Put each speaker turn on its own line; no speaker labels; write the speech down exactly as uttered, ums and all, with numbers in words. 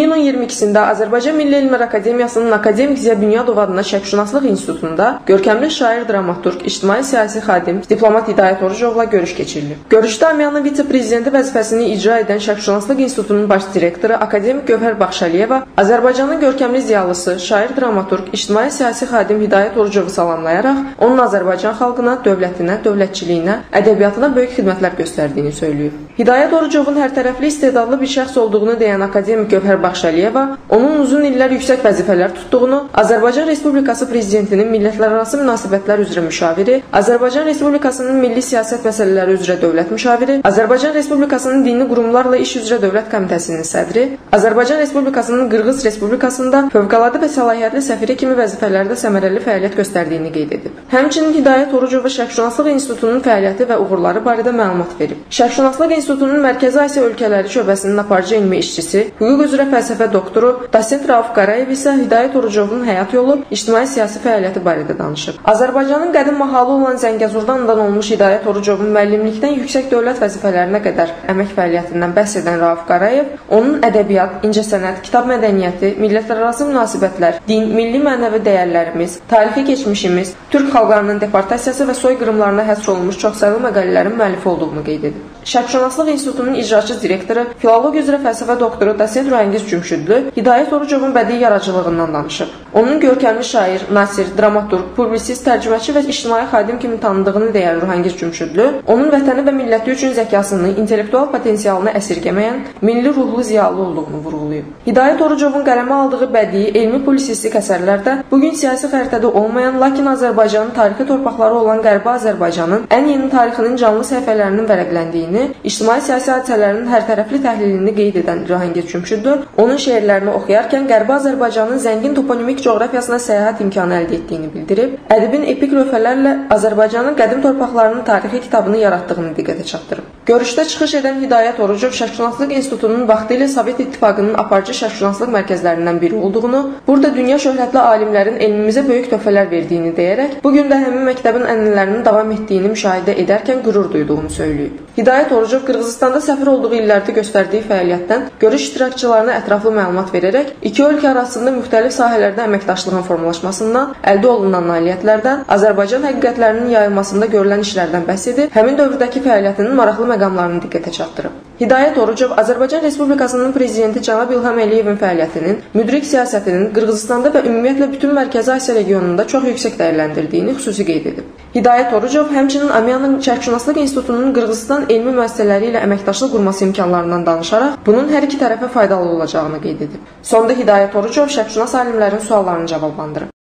iyun iyirmi ikisində Azərbaycan Milli Elmlər Akademiyasının Akademik Ziya Bünyadov adına Şərqşünaslıq İnstitutunda görkəmli şair, dramaturq, ictimai-siyasi xadim, diplomat Hidayət Orucovla görüş keçirilib. Görüşdə Amiyanın vitse-prezidenti vəzifəsini icra edən Şərqşünaslıq İnstitutunun baş direktoru Akademik Gövhər Baxşəliyeva Azərbaycanın görkəmli ziyalısı, şair, dramaturq, ictimai-siyasi xadim Hidayət Orucovu salamlayaraq onun Azərbaycan xalqına, dövlətinə, dövlətçiliyinə, ədəbiyyatına böyük xidmətlər göstərdiyini söyləyib. Hidayət Orucovun hərtərəfli istedadlı bir şəxs olduğunu deyən Akademik Gövhər Baxşəliyeva onun uzun illər yüksək vəzifələr tutduğunu, Azərbaycan Respublikası Prezidentinin millətlərarası münasibətlər üzrə müşaviri, Azərbaycan Respublikasının milli siyasət məsələləri üzrə dövlət müşaviri, Azərbaycan Respublikasının dini qurumlarla iş üzrə dövlət komitəsinin sədri, Azərbaycan Respublikasının Qırğız Respublikasında fövqəladə və səlahiyyətli səfiri kimi vəzifələrdə səmərəli fəaliyyət göstərdiyini qeyd edib. Həmçinin Hidayət Orucova Şərqşünaslıq İnstitutunun fəaliyyəti və uğurları barədə məlumat verib. Şərqşünaslıq İnstitutunun Mərkəzi Asiya ölkələri şöbəsinin aparıcı elmi işçisi, hüquq üzrə fəlsəfə doktoru Dosent Rauf Qarayev isə Hidayət Orucovun həyat yolu, ictimai-siyasi fəaliyyəti barədə danışıb. Azərbaycanın qədim mahalı olan Zəngəzurda anadan olmuş Hidayət Orucovun müəllimlikdən yüksək dövlət vəzifələrinə qədər əmək fəaliyyətindən bəhs edən Rauf Qarayev, onun ədəbiyyat, incəsənət, kitab mədəniyyəti, millətlərarası münasibətlər, din, milli mənəvi dəyərlərimiz, tarixi keçmişimiz, türk xalqlarının deportasiyası və soyqırımlarına həsr olunmuş çoxsaylı məqalələrin müəllifi olduğunu qeyd edib. Şərqşünaslıq İnstitutunun icraçı direktoru, filologiya üzrə fəlsəfə doktoru Dosent Rühəngiz Cümşüdlü Hidayət Orucovun bədii yaradıcılığından danışıb. Onun görkəmli şair, nasir, dramaturq, publisist, tərcüməçi və ictimai xadim kimi tanıdığını deyən Rühəngiz Cümşüdlü, onun vətəni və milləti üçün zəkasını, intellektual potensialını əsirgəməyən, milli ruhlu ziyalı olduğunu vurğulayıb. Hidayət Orucovun qələmə aldığı bədii, elmi publisistik əsərlərdə bugün siyasi xəritədə olmayan, lakin Azərbaycanın tarixi torpaqları olan Qərbi Azərbaycanın ən yeni tarixinin canlı səhifələrinin vərəqləndiyini, ictimai-siyasi hadisələrinin hərtərəfli təhlilini qeyd edən Rühəngiz Cümşüdlü, onun şeirlərini oxuyarkən Qərbi Azərbaycanın zəngin toponimik coğrafiyasına səyahət imkanı əldə etdiyini bildirib, ədibin epik lövhələrlə Azərbaycanın qədim torpaqlarının tarixi kitabını yaratdığını diqqətə çatdırıb. Görüşdə çıxış edən Hidayət Orucov Şərqşünaslıq İnstitutunun vaxtilə Sovet İttifaqının aparıcı şərqşünaslıq mərkəzlərindən biri olduğunu, burada dünya şöhrətli alimlərin elmimizə böyük töhfələr verdiyini deyərək, bugün də həmin məktəbin ənənələrinin davam etdiyini müşahidə edərkən qürur duyduğunu söyləyib. Hidayət Orucov Qırğızstanda səfir olduğu illərdə göstərdiyi fəaliyyətdən görüş iştirakçılarına ətraflı məlumat verərək, iki ölkə arasında müxtəlif sahələrdə əməkdaşlığın formalaşmasından, əldə olunan nailiyyətlərdən, Azərbaycan həqiqətlərinin yayılmasında görülən işlərdən bəhs edib, həmin dövrdəki fəaliyyətinin maraqlı məqamlarını diqqətə çatdırıb. Hidayət Orucov Azərbaycan Respublikasının prezidenti cənab İlham Əliyevin fəaliyyətinin, müdrik siyasətinin Qırğızstanda və ümumiyyətlə bütün Mərkəzi Asiya regionunda çox yüksək dəyərləndirdiyini xüsusi qeyd edib. Hidayət Orucov həmçinin Amiyanın Şərqşünaslıq İnstitutunun Qırğızstan elmi müəssisələri ilə əməkdaşlıq qurması imkanlarından danışaraq, bunun hər iki tərəfə faydalı olacağını qeyd edib. Sonda Hidayət Orucov şərqşünas alimlərin suallarını cavablandırıb.